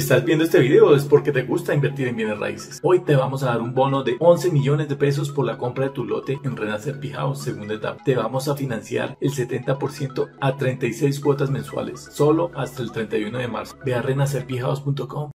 estás viendo este video es porque te gusta invertir en bienes raíces. Hoy te vamos a dar un bono de 11 millones de pesos por la compra de tu lote en Renacer P House segunda etapa. Te vamos a financiar el 70% a 36 cuotas mensuales, solo hasta el 31 de marzo. Ve a renacerphouse.com.